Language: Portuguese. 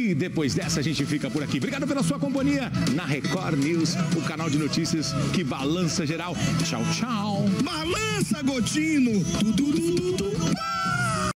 E depois dessa a gente fica por aqui. Obrigado pela sua companhia na Record News, o canal de notícias que balança geral. Tchau, tchau. Balança, Gotino.